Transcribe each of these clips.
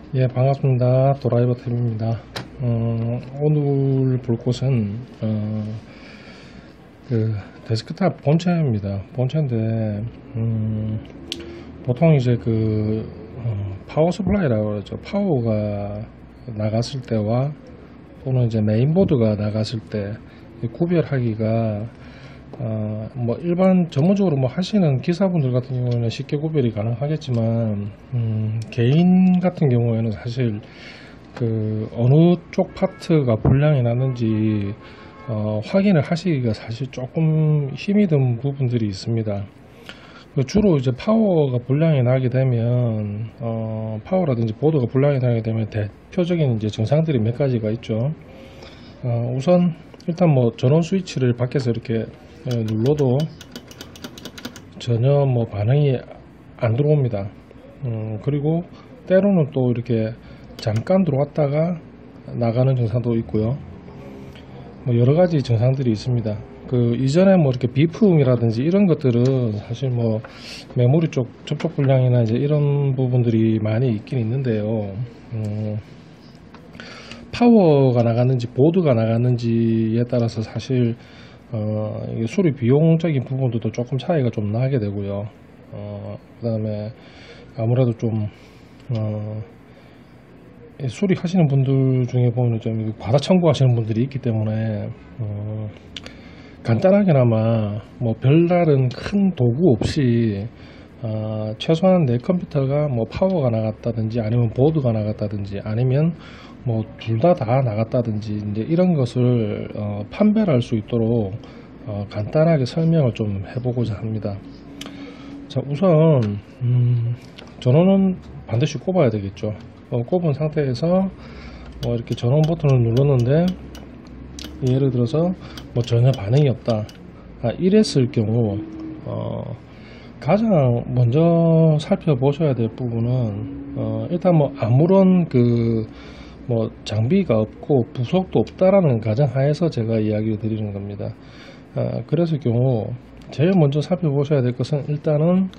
예, 반갑습니다. 도라이버 탭입니다. 오늘 볼 곳은 그 데스크탑 본체입니다. 본체인데 보통 이제 파워 서플라이라고 그러죠. 파워가 나갔을 때와 또는 이제 메인보드가 나갔을 때 구별하기가 뭐 일반 전문적으로 뭐 하시는 기사분들 같은 경우에는 쉽게 구별이 가능하겠지만 개인 같은 경우에는 사실 어느 쪽 파트가 불량이 났는지 확인을 하시기가 사실 조금 힘이 든 부분들이 있습니다. 주로 이제 파워가 불량이 나게 되면 파워라든지 보드가 불량이 나게 되면 대표적인 이제 증상들이 몇 가지가 있죠. 우선 일단 뭐 전원 스위치를 밖에서 이렇게 눌러도 전혀 뭐 반응이 안 들어옵니다. 그리고 때로는 또 이렇게 잠깐 들어왔다가 나가는 증상도 있고요. 뭐 여러 가지 증상들이 있습니다. 이전에 뭐 이렇게 비품이라든지 이런 것들은 사실 뭐 메모리 쪽 접촉 불량이나 이제 이런 부분들이 많이 있긴 있는데요. 파워가 나갔는지 보드가 나갔는지에 따라서 사실 이게 수리 비용적인 부분도 조금 차이가 좀 나게 되고요. 그 다음에 아무래도 좀 수리하시는 분들 중에 보면 좀 과다 청구하시는 분들이 있기 때문에 간단하게나마 뭐 별다른 큰 도구 없이 최소한 내 컴퓨터가 뭐 파워가 나갔다든지 아니면 보드가 나갔다든지 아니면 뭐 둘 다 나갔다든지 이제 이런 것을 판별할 수 있도록 간단하게 설명을 좀 해보고자 합니다. 자, 우선 전원은 반드시 꼽아야 되겠죠. 꼽은 상태에서 이렇게 전원 버튼을 눌렀는데 예를 들어서 뭐 전혀 반응이 없다, 이랬을 경우 가장 먼저 살펴보셔야 될 부분은 일단 뭐 아무런 뭐 장비가 없고 부속도 없다라는 가정하에서 제가 이야기를 드리는 겁니다. 그랬을 경우 제일 먼저 살펴보셔야 될 것은 일단은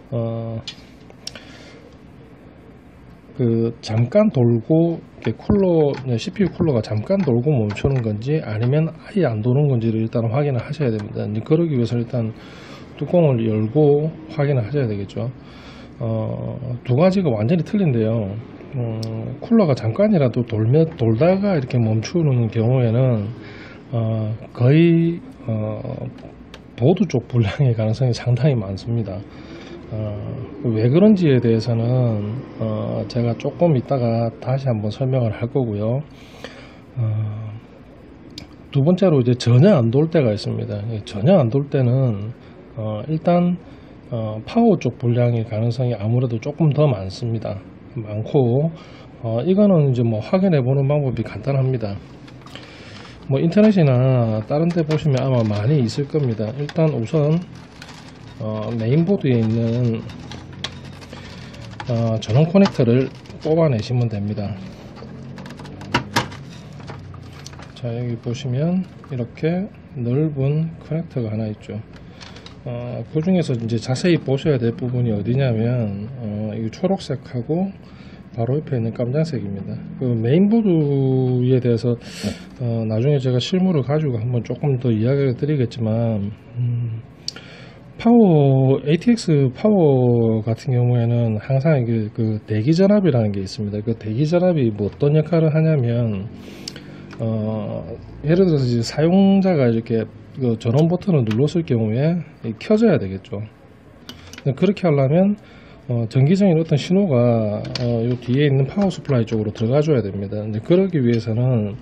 잠깐 돌고 CPU 쿨러가 잠깐 돌고 멈추는 건지 아니면 아예 안 도는 건지를 일단 확인을 하셔야 됩니다. 그러기 위해서 일단 뚜껑을 열고 확인을 하셔야 되겠죠. 두 가지가 완전히 틀린데요. 쿨러가 잠깐이라도 돌다가 이렇게 멈추는 경우에는 거의 보드 쪽 불량의 가능성이 상당히 많습니다. 왜 그런지에 대해서는 제가 조금 이따가 다시 한번 설명을 할 거고요. 두 번째로 이제 전혀 안 돌 때가 있습니다. 전혀 안 돌 때는 일단 파워 쪽 불량의 가능성이 아무래도 조금 더 많고 이거는 이제 뭐 확인해 보는 방법이 간단합니다. 뭐 인터넷이나 다른 데 보시면 아마 많이 있을 겁니다. 일단 우선 메인보드에 있는 전원 커넥터를 뽑아내시면 됩니다. 자, 여기 보시면 이렇게 넓은 커넥터가 하나 있죠. 그 중에서 이제 자세히 보셔야 될 부분이 어디냐면 이 초록색하고 바로 옆에 있는 깜장색입니다. 메인보드에 대해서 나중에 제가 실물을 가지고 한번 조금 더 이야기를 드리겠지만 ATX 파워 같은 경우에는 항상 대기전압이라는 게 있습니다. 그 대기전압이 뭐 어떤 역할을 하냐면 예를 들어서 이제 사용자가 이렇게 전원 버튼을 눌렀을 경우에 켜져야 되겠죠. 그렇게 하려면 전기적인 어떤 신호가 요 뒤에 있는 파워 서플라이 쪽으로 들어가 줘야 됩니다. 그러기 위해서는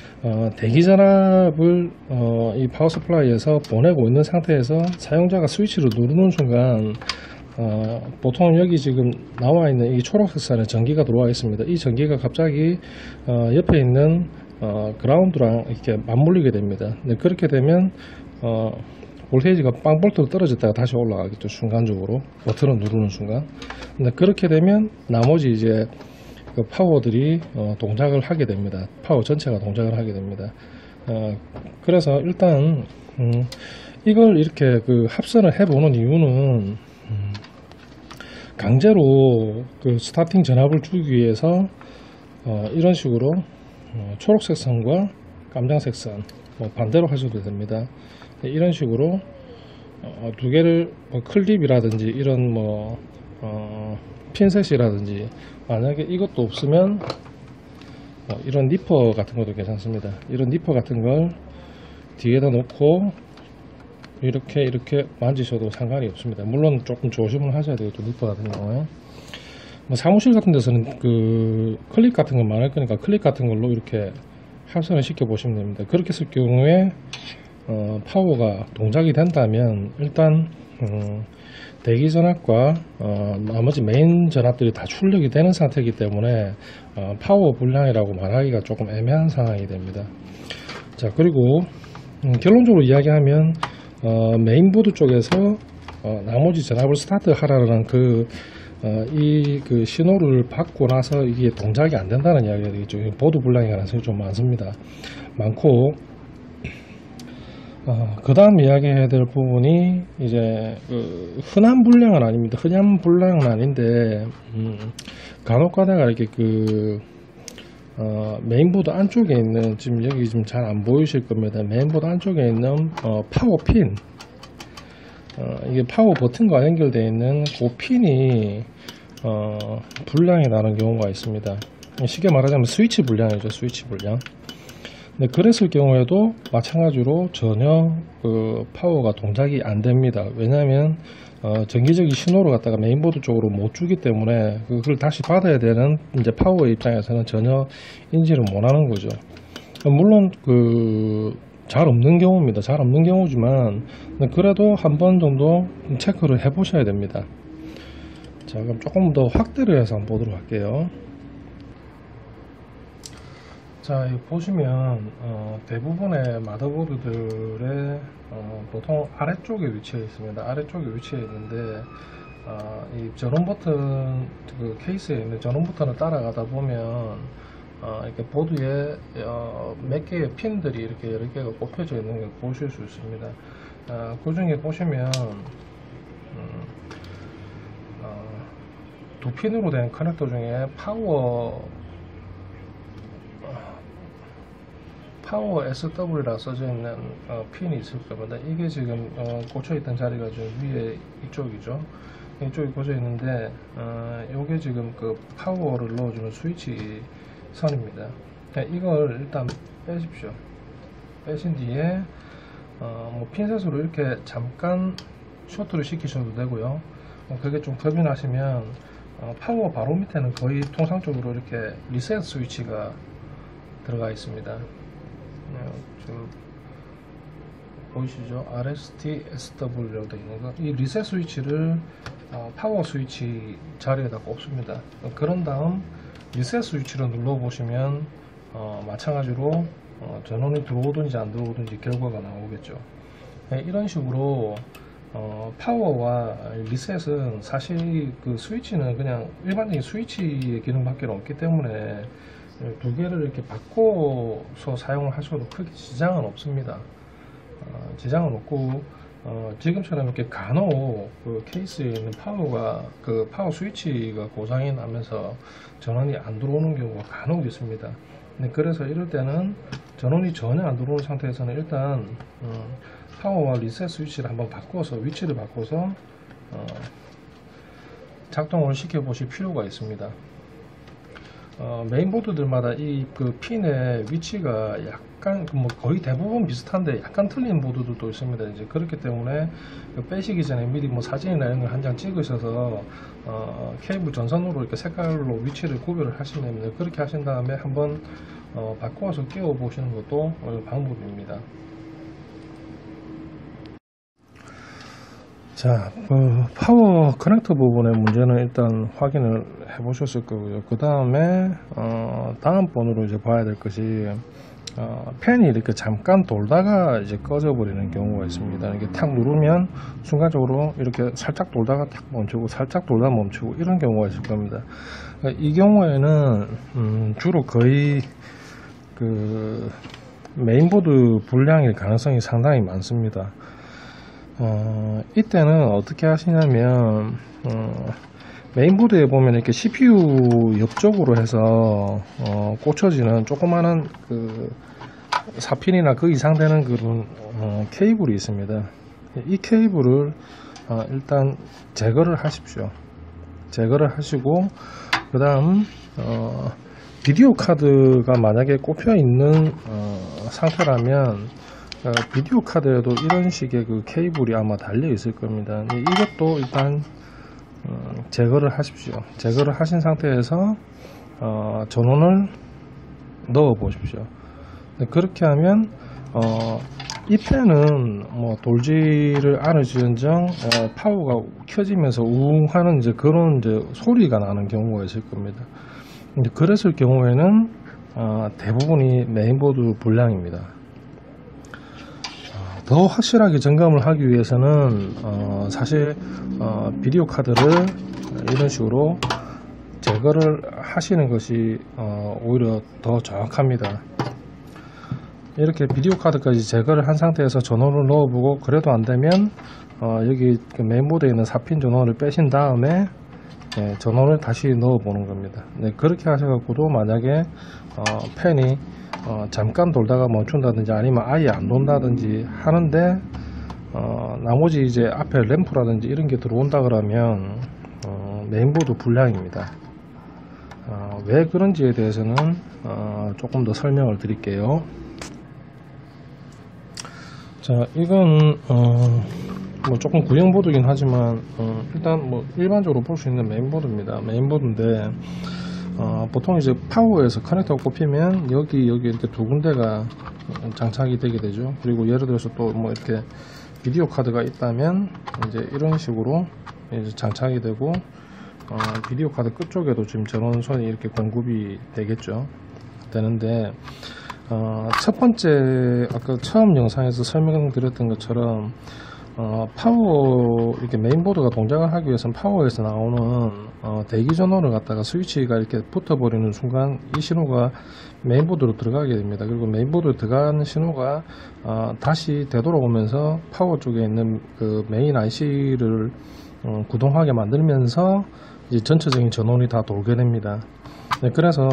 대기전압을 이 파워 서플라이에서 보내고 있는 상태에서 사용자가 스위치를 누르는 순간 보통 여기 지금 나와 있는 이 초록색 선에 전기가 들어와 있습니다. 이 전기가 갑자기 옆에 있는 그라운드랑 이렇게 맞물리게 됩니다. 그렇게 되면 볼테이지가 빵볼트로 떨어졌다가 다시 올라가겠죠. 순간적으로 버튼을 누르는 순간. 근데 그렇게 되면 나머지 이제 파워들이 동작을 하게 됩니다. 파워 전체가 동작을 하게 됩니다. 그래서 일단 이걸 이렇게 합선을 해보는 이유는 강제로 스타팅 전압을 주기 위해서 이런 식으로 초록색 선과 깜장색 선 반대로 하셔도 됩니다. 이런 식으로 두 개를 클립이라든지 이런 핀셋이라든지, 만약에 이것도 없으면 이런 니퍼 같은 것도 괜찮습니다. 이런 니퍼 같은 걸 뒤에다 놓고 이렇게 만지셔도 상관이 없습니다. 물론 조금 조심을 하셔야 되겠죠, 니퍼 같은 경우에. 사무실 같은 데서는 그 클립 같은 거 많을 거니까 클립 같은 걸로 이렇게 합선을 시켜 보시면 됩니다. 그렇게 했을 경우에 파워가 동작이 된다면 일단 대기 전압과 나머지 메인 전압들이 다 출력이 되는 상태이기 때문에 파워 불량이라고 말하기가 조금 애매한 상황이 됩니다. 자, 그리고 결론적으로 이야기하면 메인보드 쪽에서 나머지 전압을 스타트 하라는 그 신호를 받고 나서 이게 동작이 안 된다는 이야기가 되겠죠. 보드 불량의 가능성이 좀 많고, 그 다음 이야기해야 될 부분이 이제 흔한 불량은 아닙니다. 흔한 불량은 아닌데 간혹 가다가 이렇게 메인보드 안쪽에 있는, 지금 여기 좀 잘 안 보이실 겁니다. 메인보드 안쪽에 있는 파워 핀, 이게 파워 버튼과 연결되어 있는 그 핀이 불량이 나는 경우가 있습니다. 쉽게 말하자면 스위치 불량이죠. 스위치 불량. 네, 그랬을 경우에도 마찬가지로 전혀 파워가 동작이 안 됩니다. 왜냐하면 전기적인 신호를 갖다가 메인보드 쪽으로 못 주기 때문에 그걸 다시 받아야 되는 이제 파워 입장에서는 전혀 인지를 못 하는 거죠. 물론 잘 없는 경우입니다. 잘 없는 경우지만 그래도 한 번 정도 체크를 해 보셔야 됩니다. 자, 그럼 조금 더 확대를 해서 한번 보도록 할게요. 자, 여기 보시면 대부분의 마더보드들의 보통 아래쪽에 위치해 있습니다. 아래쪽에 위치해 있는데 이 전원 버튼, 그 케이스에 있는 전원 버튼을 따라가다 보면 이렇게 보드에 몇 개의 핀들이 이렇게 여러 개가 꼽혀져 있는 걸 보실 수 있습니다. 그 중에 보시면 두 핀으로 된 커넥터 중에 파워 SW라 써져 있는 핀이 있을 겁니다. 이게 지금 꽂혀 있던 자리가 좀 위에 이쪽이죠. 이쪽이 꽂혀 있는데 요게 지금 그 파워를 넣어주는 스위치 선입니다. 이걸 일단 빼십시오. 빼신 뒤에 핀셋으로 이렇게 잠깐 쇼트를 시키셔도 되고요. 그게 좀 겁이 나시면 파워 바로 밑에는 거의 통상적으로 이렇게 리셋 스위치가 들어가 있습니다. 지금 보이시죠? RST SW라고 되어 있는 거. 이 리셋 스위치를 파워 스위치 자리에다 꼽습니다. 그런 다음 리셋 스위치를 눌러 보시면 마찬가지로 전원이 들어오든지 안 들어오든지 결과가 나오겠죠. 이런 식으로 파워와 리셋은 사실 그 스위치는 그냥 일반적인 스위치의 기능밖에 없기 때문에 두 개를 이렇게 바꿔서 사용을 하셔도 크게 지장은 없습니다. 지장은 없고 지금처럼 이렇게 간혹 그 케이스에 있는 파워 스위치가 고장이 나면서 전원이 안 들어오는 경우가 간혹 있습니다. 그래서 이럴 때는 전원이 전혀 안 들어오는 상태에서는 일단 파워와 리셋 스위치를 한번 바꿔서 위치를 바꿔서 작동을 시켜 보실 필요가 있습니다. 메인보드들마다 이 핀의 위치가 약간 거의 대부분 비슷한데 약간 틀린 보드들도 있습니다. 이제 그렇기 때문에 빼시기 전에 미리 사진이나 이런 걸 한 장 찍으셔서 케이블 전선으로 이렇게 색깔로 위치를 구별을 하시면 됩니다. 그렇게 하신 다음에 한번 바꿔서 끼워 보시는 것도 방법입니다. 자, 파워 커넥터 부분의 문제는 일단 확인을 해 보셨을 거고요. 그 다음에 다음 번으로 이제 봐야 될 것이 팬이 이렇게 잠깐 돌다가 이제 꺼져 버리는 경우가 있습니다. 이게 탁 누르면 순간적으로 이렇게 살짝 돌다가 탁 멈추고 살짝 돌다 멈추고 이런 경우가 있을 겁니다. 이 경우에는 주로 거의 메인보드 불량일 가능성이 상당히 많습니다. 이때는 어떻게 하시냐면 메인보드에 보면 이렇게 CPU 옆쪽으로 해서 꽂혀지는 조그마한 그 4핀이나 그 이상 되는 그런 케이블이 있습니다. 이 케이블을 일단 제거를 하십시오. 제거를 하시고 그 다음 비디오 카드가 만약에 꼽혀 있는 상태라면 비디오 카드에도 이런 식의 그 케이블이 아마 달려 있을 겁니다. 이것도 일단 제거를 하십시오. 제거를 하신 상태에서 전원을 넣어 보십시오. 그렇게 하면 이 팬은 뭐 돌지를 않으시는정 파워가 켜지면서 우웅 하는 이제 그런 이제 소리가 나는 경우가 있을 겁니다. 근데 그랬을 경우에는 대부분이 메인보드 불량입니다. 더 확실하게 점검을 하기 위해서는 사실 비디오 카드를 이런 식으로 제거를 하시는 것이 오히려 더 정확합니다. 이렇게 비디오 카드까지 제거를 한 상태에서 전원을 넣어보고 그래도 안되면 여기 그 메인보드에 있는 4핀 전원을 빼신 다음에 전원을 다시 넣어 보는 겁니다. 그렇게 하셔갖고도 만약에 팬이 잠깐 돌다가 멈춘다든지 아니면 아예 안 돈다든지 하는데 나머지 이제 앞에 램프라든지 이런 게 들어온다 그러면 메인보드 불량입니다. 왜 그런지에 대해서는 조금 더 설명을 드릴게요. 자, 이건 뭐 조금 구형보드긴 하지만 일단 뭐 일반적으로 볼 수 있는 메인보드입니다. 메인보드인데 보통 이제 파워에서 커넥터가 꼽히면 여기 이렇게 두 군데가 장착이 되게 되죠. 그리고 예를 들어서 또 뭐 이렇게 비디오 카드가 있다면 이제 이런 식으로 이제 장착이 되고 비디오 카드 끝쪽에도 지금 전원선이 이렇게 공급이 되겠죠. 되는데 첫 번째 아까 처음 영상에서 설명드렸던 것처럼 파워 이렇게 메인보드가 동작을 하기 위해서는 파워에서 나오는 대기 전원을 갖다가 스위치가 이렇게 붙어버리는 순간 이 신호가 메인보드로 들어가게 됩니다. 그리고 메인보드로 들어가는 신호가 다시 되돌아오면서 파워 쪽에 있는 그 메인 IC를 구동하게 만들면서 이제 전체적인 전원이 다 돌게 됩니다. 네, 그래서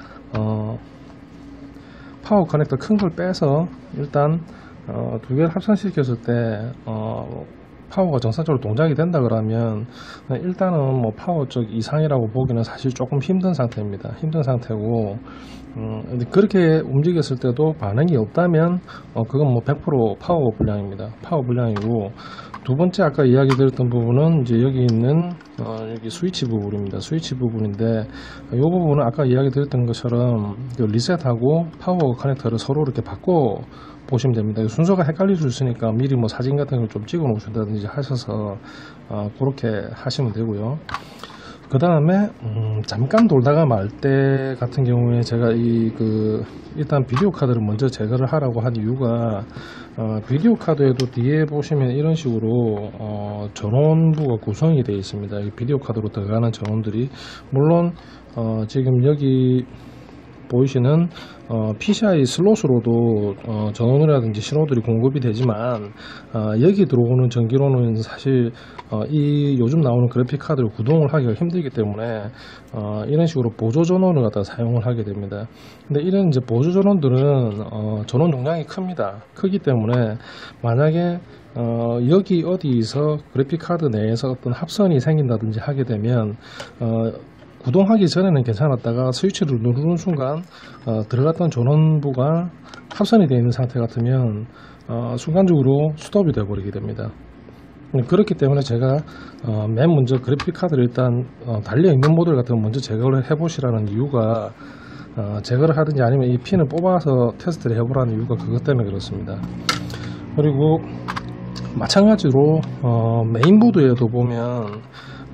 파워 커넥터 큰 걸 빼서 일단 두 개를 합성시켰을 때 파워가 정상적으로 동작이 된다 그러면 일단은 뭐 파워 쪽 이상이라고 보기는 사실 조금 힘든 상태입니다. 힘든 상태고 근데 그렇게 움직였을 때도 반응이 없다면 그건 뭐 100% 파워 불량입니다. 파워 불량이고 두 번째 아까 이야기 드렸던 부분은 이제 여기 있는 여기 스위치 부분입니다. 스위치 부분인데 이 부분은 아까 이야기 드렸던 것처럼 리셋하고 파워 커넥터를 서로 이렇게 바꿔 보시면 됩니다. 순서가 헷갈릴 수 있으니까 미리 뭐 사진 같은 걸 좀 찍어 놓으신다든지 하셔서 그렇게 하시면 되고요. 그 다음에 잠깐 돌다가 말 때 같은 경우에 제가 일단 비디오 카드를 먼저 제거를 하라고 한 이유가 비디오 카드에도 뒤에 보시면 이런 식으로 전원부가 구성이 되어 있습니다. 비디오 카드로 들어가는 전원들이 물론 지금 여기 보이시는 PCI 슬롯으로도 전원이라든지 신호들이 공급이 되지만 여기 들어오는 전기로는 사실 이 요즘 나오는 그래픽 카드를 구동을 하기가 힘들기 때문에 이런 식으로 보조 전원을 갖다 사용을 하게 됩니다. 근데 이런 이제 보조 전원들은 전원 용량이 큽니다. 크기 때문에 만약에 여기 어디서 그래픽 카드 내에서 어떤 합선이 생긴다든지 하게 되면 구동하기 전에는 괜찮았다가 스위치를 누르는 순간 들어갔던 전원부가 합선이 되어 있는 상태 같으면 순간적으로 스톱이 되어 버리게 됩니다. 그렇기 때문에 제가 맨 먼저 그래픽 카드를 일단 달려있는 모듈 같은 거 먼저 제거를 해 보시라는 이유가 제거를 하든지 아니면 이 핀을 뽑아서 테스트를 해보라는 이유가 그것 때문에 그렇습니다. 그리고 마찬가지로 메인보드에도 보면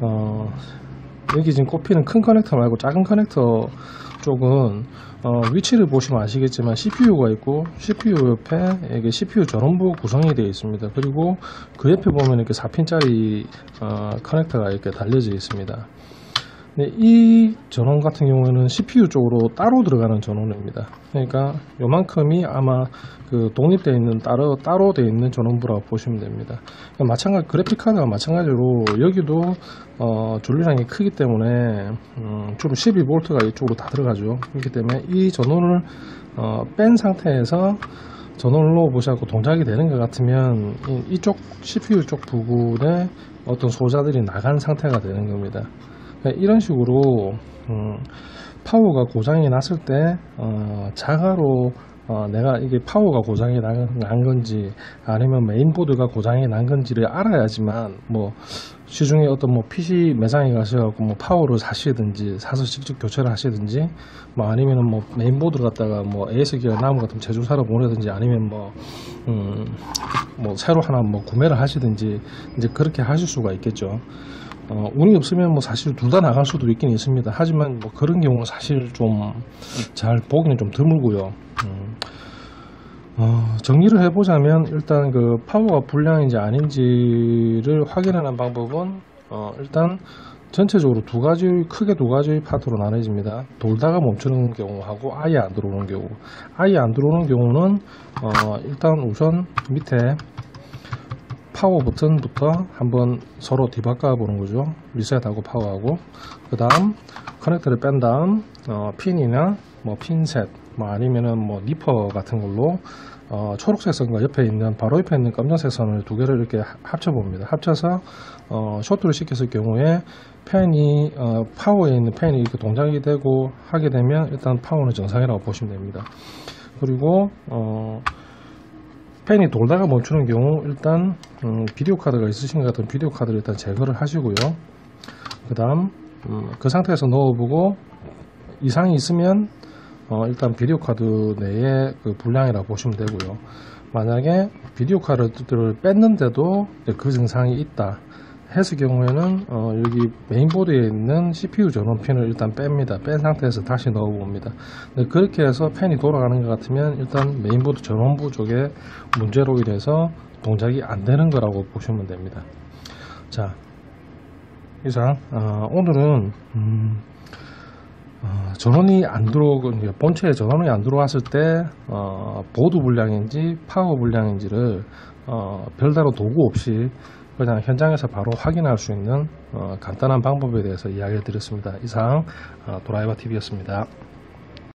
여기 지금 꼽히는 큰 커넥터 말고 작은 커넥터 쪽은 위치를 보시면 아시겠지만 CPU가 있고 CPU 옆에 이게 CPU 전원부 구성이 되어 있습니다. 그리고 그 옆에 보면 이렇게 4핀짜리 커넥터가 이렇게 달려져 있습니다. 근데 이 전원 같은 경우에는 CPU 쪽으로 따로 들어가는 전원입니다. 그러니까 요만큼이 아마 그 독립되어 있는 따로 되어 있는 전원부라고 보시면 됩니다. 마찬가지 그래픽 카드가 마찬가지로 여기도 전류량이 크기 때문에 주로 12V가 이쪽으로 다 들어가죠. 그렇기 때문에 이 전원을 뺀 상태에서 전원을 넣어보시고 동작이 되는 것 같으면 이쪽 CPU 쪽 부분에 어떤 소자들이 나간 상태가 되는 겁니다. 이런 식으로 파워가 고장이 났을 때 자가로 내가 이게 파워가 고장이 난 건지 아니면 메인보드가 고장이 난 건지를 알아야지만 뭐 시중에 어떤 뭐 PC 매장에 가셔갖고 뭐 파워를 사시든지 사서 직접 교체를 하시든지 뭐 아니면은 뭐 메인보드 갖다가 뭐 AS기가 남은 것 같으면 제조사로 보내든지 아니면 뭐 새로 하나 뭐 구매를 하시든지 이제 그렇게 하실 수가 있겠죠. 운이 없으면 뭐 사실 둘 다 나갈 수도 있긴 있습니다. 하지만 뭐 그런 경우는 사실 좀 잘 보기는 좀 드물고요. 정리를 해보자면 일단 그 파워가 불량인지 아닌지를 확인하는 방법은 일단 전체적으로 크게 두 가지 파트로 나눠집니다. 돌다가 멈추는 경우하고 아예 안 들어오는 경우. 아예 안 들어오는 경우는 일단 우선 밑에 파워 버튼부터 한번 서로 뒤바꿔 보는 거죠. 리셋하고 파워하고, 그 다음 커넥터를 뺀 다음 핀이나 뭐 핀셋 뭐 아니면은 뭐 니퍼 같은 걸로 초록색 선과 옆에 있는 바로 옆에 있는 검정색 선을 두 개를 이렇게 합쳐 봅니다. 합쳐서 쇼트를 시켰을 경우에 팬이 파워에 있는 팬이 이렇게 동작이 되고 하게 되면 일단 파워는 정상이라고 보시면 됩니다. 그리고 팬이 돌다가 멈추는 경우 일단 비디오 카드가 있으신 것 같은 비디오 카드를 일단 제거를 하시고요. 그 다음 그 상태에서 넣어보고 이상이 있으면 일단 비디오 카드 내에 그 불량이라고 보시면 되고요. 만약에 비디오 카드를 뺐는데도 그 증상이 있다 했을 경우에는 여기 메인보드에 있는 CPU 전원 핀을 일단 뺍니다. 뺀 상태에서 다시 넣어봅니다. 그렇게 해서 팬이 돌아가는 것 같으면 일단 메인보드 전원부 쪽에 문제로 인해서 동작이 안 되는 거라고 보시면 됩니다. 자, 이상 오늘은 전원이 안 들어오고 본체에 전원이 안 들어왔을 때 보드 불량인지 파워 불량인지를 별다른 도구 없이 그냥 현장에서 바로 확인할 수 있는 간단한 방법에 대해서 이야기를 드렸습니다. 이상 도라이버 TV였습니다.